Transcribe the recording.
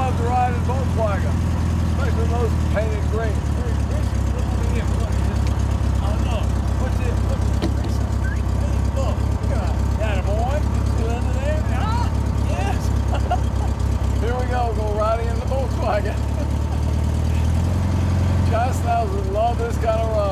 love to ride in Volkswagen, especially those painted green. Hey, Chris, look over here. Look at this. Oh no, what's it? Look at this. Hey, look at that boy. See under there? Ah, yes. Here we go riding in the Volkswagen. Chestnuts would love this kind of ride.